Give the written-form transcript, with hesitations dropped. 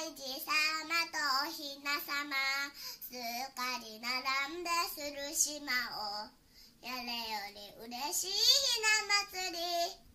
じさまとおひなさま、すっかり並んでする島を、やれより嬉しいひな祭り。